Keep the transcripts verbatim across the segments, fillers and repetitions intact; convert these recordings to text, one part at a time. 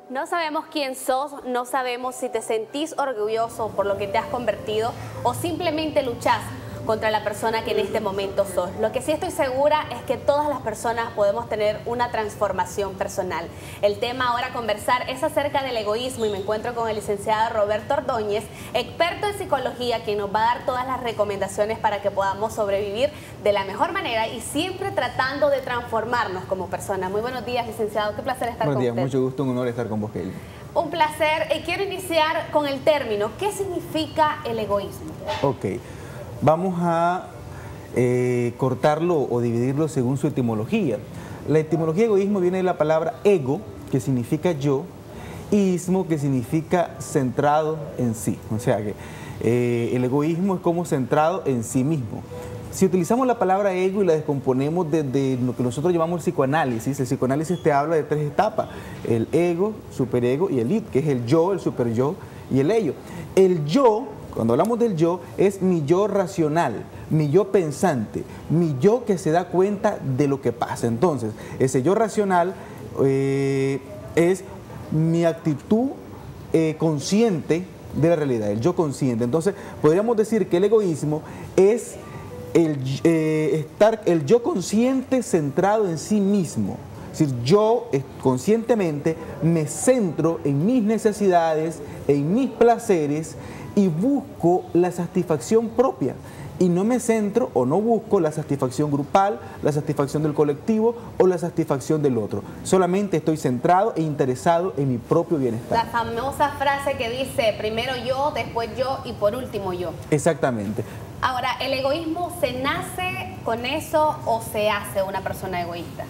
No sabemos quién sos, no sabemos si te sentís orgulloso por lo que te has convertido o simplemente luchás contra la persona que en este momento sos. Lo que sí estoy segura es que todas las personas podemos tener una transformación personal. El tema ahora a conversar es acerca del egoísmo y me encuentro con el licenciado Roberto Ordóñez, experto en psicología, que nos va a dar todas las recomendaciones para que podamos sobrevivir de la mejor manera y siempre tratando de transformarnos como personas. Muy buenos días, licenciado. Qué placer estar Buenos con días, usted. mucho gusto, un honor estar con vos, Kelly. Un placer. Eh, quiero iniciar con el término. ¿Qué significa el egoísmo? Ok. Vamos a eh, cortarlo o dividirlo según su etimología. La etimología de egoísmo viene de la palabra ego, que significa yo, y ismo, que significa centrado en sí. O sea que eh, el egoísmo es como centrado en sí mismo. Si utilizamos la palabra ego y la descomponemos desde lo que nosotros llamamos el psicoanálisis, el psicoanálisis te habla de tres etapas: el ego, superego y el id, que es el yo, el superyo y el ello. El yo, cuando hablamos del yo, es mi yo racional, mi yo pensante, mi yo que se da cuenta de lo que pasa. Entonces, ese yo racional eh, es mi actitud eh, consciente de la realidad, el yo consciente. Entonces, podríamos decir que el egoísmo es el, eh, estar, el yo consciente centrado en sí mismo. Es decir, yo eh, conscientemente me centro en mis necesidades, en mis placeres, y busco la satisfacción propia y no me centro o no busco la satisfacción grupal, la satisfacción del colectivo o la satisfacción del otro. Solamente estoy centrado e interesado en mi propio bienestar. La famosa frase que dice primero yo, después yo y por último yo. Exactamente. Ahora, ¿el egoísmo se nace con eso o se hace una persona egoísta?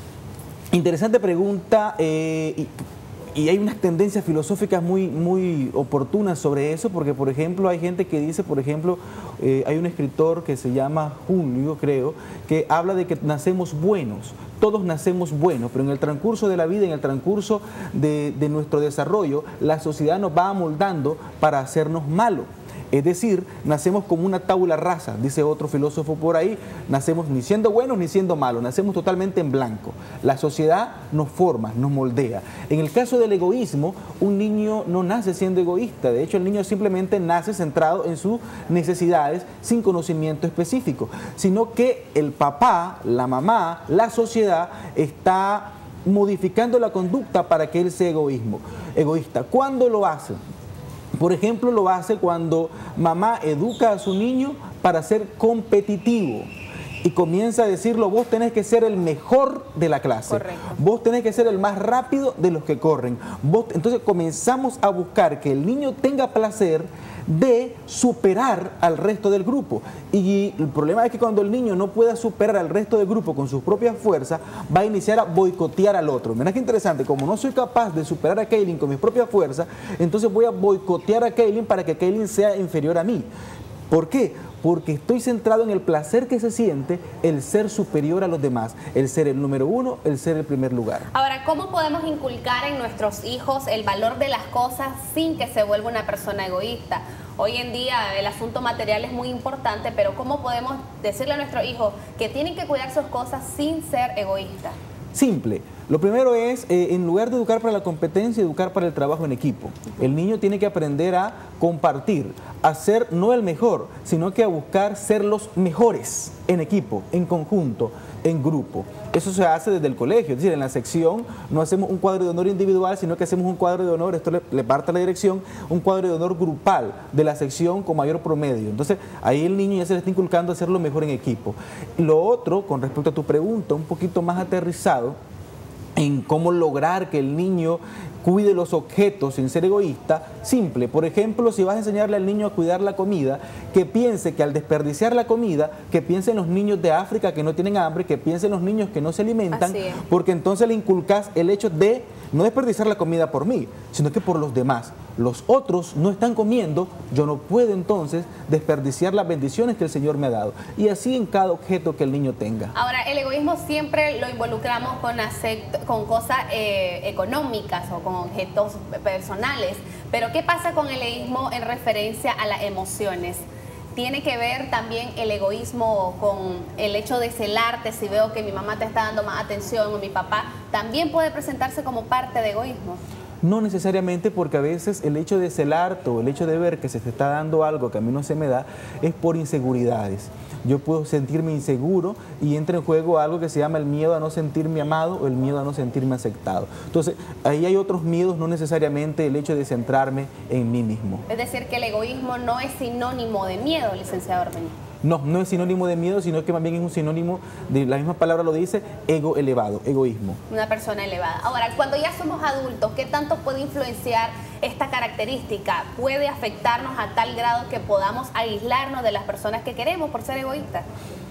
Interesante pregunta. Eh, y, Y hay unas tendencias filosóficas muy, muy oportunas sobre eso, porque, por ejemplo, hay gente que dice, por ejemplo, eh, hay un escritor que se llama Julio, creo, que habla de que nacemos buenos, todos nacemos buenos, pero en el transcurso de la vida, en el transcurso de, de nuestro desarrollo, la sociedad nos va amoldando para hacernos malos. Es decir, nacemos como una tabula rasa, dice otro filósofo por ahí, nacemos ni siendo buenos ni siendo malos, nacemos totalmente en blanco. La sociedad nos forma, nos moldea. En el caso del egoísmo, un niño no nace siendo egoísta, de hecho el niño simplemente nace centrado en sus necesidades sin conocimiento específico, sino que el papá, la mamá, la sociedad está modificando la conducta para que él sea egoísmo, egoísta. ¿Cuándo lo hace? Por ejemplo, lo hace cuando mamá educa a su niño para ser competitivo y comienza a decirlo: vos tenés que ser el mejor de la clase. Correcto. Vos tenés que ser el más rápido de los que corren. Vos, entonces comenzamos a buscar que el niño tenga placer de superar al resto del grupo. Y el problema es que cuando el niño no pueda superar al resto del grupo con sus propias fuerzas, va a iniciar a boicotear al otro. Mira qué interesante, como no soy capaz de superar a Kaylin con mis propias fuerzas, entonces voy a boicotear a Kaylin para que Kaylin sea inferior a mí. ¿Por qué? Porque estoy centrado en el placer que se siente el ser superior a los demás, el ser el número uno, el ser el primer lugar. Ahora, ¿cómo podemos inculcar en nuestros hijos el valor de las cosas sin que se vuelva una persona egoísta? Hoy en día el asunto material es muy importante, pero ¿cómo podemos decirle a nuestros hijos que tienen que cuidar sus cosas sin ser egoístas? Simple. Lo primero es, eh, en lugar de educar para la competencia, educar para el trabajo en equipo. El niño tiene que aprender a compartir, a ser no el mejor, sino que a buscar ser los mejores en equipo, en conjunto, en grupo. Eso se hace desde el colegio, es decir, en la sección no hacemos un cuadro de honor individual, sino que hacemos un cuadro de honor, esto le, le parte a la dirección, un cuadro de honor grupal de la sección con mayor promedio. Entonces, ahí el niño ya se le está inculcando a hacerlo mejor en equipo. Lo otro, con respecto a tu pregunta, un poquito más aterrizado, en cómo lograr que el niño cuide los objetos sin ser egoísta, simple. Por ejemplo, si vas a enseñarle al niño a cuidar la comida, que piense que al desperdiciar la comida, que piense en los niños de África que no tienen hambre, que piense en los niños que no se alimentan, porque entonces le inculcas el hecho de no desperdiciar la comida por mí, sino que por los demás. Los otros no están comiendo, yo no puedo entonces desperdiciar las bendiciones que el Señor me ha dado. Y así en cada objeto que el niño tenga. Ahora, el egoísmo siempre lo involucramos con, con cosas eh, económicas o con objetos personales. Pero ¿qué pasa con el egoísmo en referencia a las emociones? ¿Tiene que ver también el egoísmo con el hecho de celarte si veo que mi mamá te está dando más atención o mi papá? ¿También puede presentarse como parte de egoísmo? No necesariamente, porque a veces el hecho de celarte o el hecho de ver que se te está dando algo que a mí no se me da es por inseguridades. Yo puedo sentirme inseguro y entra en juego algo que se llama el miedo a no sentirme amado o el miedo a no sentirme aceptado. Entonces, ahí hay otros miedos, no necesariamente el hecho de centrarme en mí mismo. Es decir, que el egoísmo no es sinónimo de miedo, licenciado Ordóñez. No, no es sinónimo de miedo, sino que más bien es un sinónimo, de la misma palabra lo dice, ego elevado, egoísmo. Una persona elevada. Ahora, cuando ya somos adultos, ¿qué tanto puede influenciar esta característica? ¿Puede afectarnos a tal grado que podamos aislarnos de las personas que queremos por ser egoístas?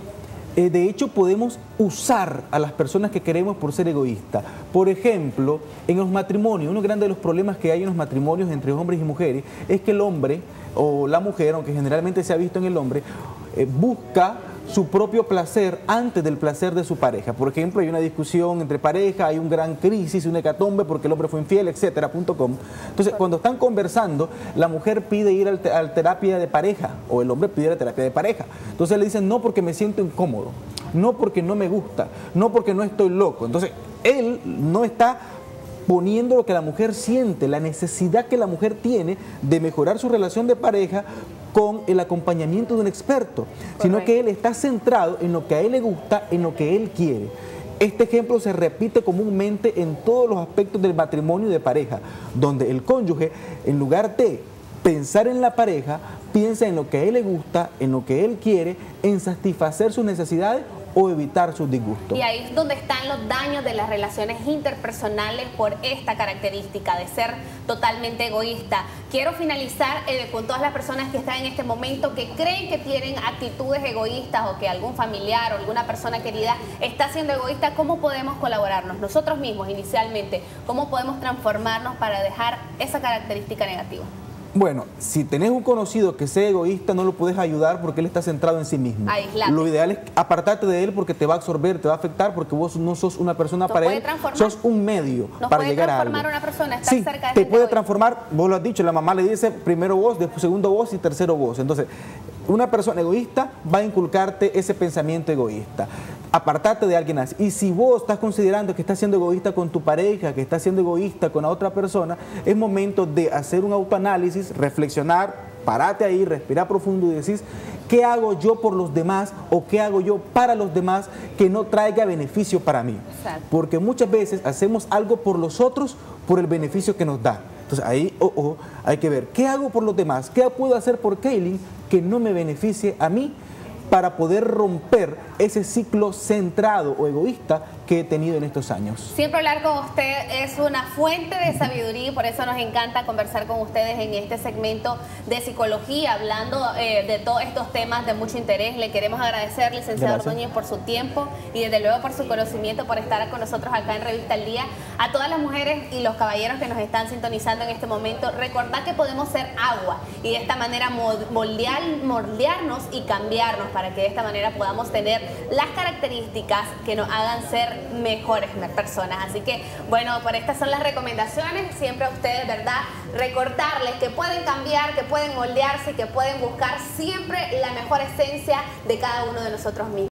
Eh, de hecho, podemos usar a las personas que queremos por ser egoístas. Por ejemplo, en los matrimonios, uno grande de los problemas que hay en los matrimonios entre hombres y mujeres es que el hombre o la mujer, aunque generalmente se ha visto en el hombre, eh, busca su propio placer antes del placer de su pareja. Por ejemplo, hay una discusión entre pareja, hay un gran crisis, una hecatombe porque el hombre fue infiel, etcétera, punto com. Entonces, cuando están conversando, la mujer pide ir al, te al terapia de pareja o el hombre pide la terapia de pareja. Entonces le dicen, no porque me siento incómodo, no porque no me gusta, no porque no estoy loco. Entonces, él no está poniendo lo que la mujer siente, la necesidad que la mujer tiene de mejorar su relación de pareja con el acompañamiento de un experto, correcto, sino que él está centrado en lo que a él le gusta, en lo que él quiere. Este ejemplo se repite comúnmente en todos los aspectos del matrimonio y de pareja, donde el cónyuge, en lugar de pensar en la pareja, piensa en lo que a él le gusta, en lo que él quiere, en satisfacer sus necesidades o evitar sus disgustos. Y ahí es donde están los daños de las relaciones interpersonales por esta característica de ser totalmente egoísta. Quiero finalizar eh, con todas las personas que están en este momento que creen que tienen actitudes egoístas o que algún familiar o alguna persona querida está siendo egoísta. ¿Cómo podemos colaborarnos nosotros mismos inicialmente? ¿Cómo podemos transformarnos para dejar esa característica negativa? Bueno, si tenés un conocido que sea egoísta, no lo puedes ayudar porque él está centrado en sí mismo. Aislate. Lo ideal es apartarte de él porque te va a absorber, te va a afectar porque vos no sos una persona ¿Nos para puede él, transformar? sos un medio ¿Nos para puede llegar a algo. transformar una persona, estar Sí, cerca de te gente puede egoísta? transformar, vos lo has dicho, la mamá le dice primero vos, después segundo vos y tercero vos. Entonces, una persona egoísta va a inculcarte ese pensamiento egoísta. Apartarte de alguien así. Y si vos estás considerando que estás siendo egoísta con tu pareja, que estás siendo egoísta con la otra persona, es momento de hacer un autoanálisis, reflexionar, parate ahí, respirar profundo y decís, ¿qué hago yo por los demás o qué hago yo para los demás que no traiga beneficio para mí? Exacto. Porque muchas veces hacemos algo por los otros por el beneficio que nos da. Entonces ahí oh, oh, hay que ver, ¿qué hago por los demás? ¿Qué puedo hacer por Kaylin que no me beneficie a mí para poder romper ese ciclo centrado o egoísta que he tenido en estos años? Siempre hablar con usted es una fuente de sabiduría y por eso nos encanta conversar con ustedes en este segmento de psicología, hablando eh, de todos estos temas de mucho interés. Le queremos agradecer, licenciado Ordóñez, por su tiempo y desde luego por su conocimiento, por estar con nosotros acá en Revista al Día. A todas las mujeres y los caballeros que nos están sintonizando en este momento, recordad que podemos ser agua y de esta manera moldear, moldearnos y cambiarnos para que de esta manera podamos tener las características que nos hagan ser mejores personas. Así que, bueno, por estas son las recomendaciones. Siempre a ustedes, ¿verdad? Recordarles que pueden cambiar, que pueden moldearse, que pueden buscar siempre la mejor esencia de cada uno de nosotros mismos.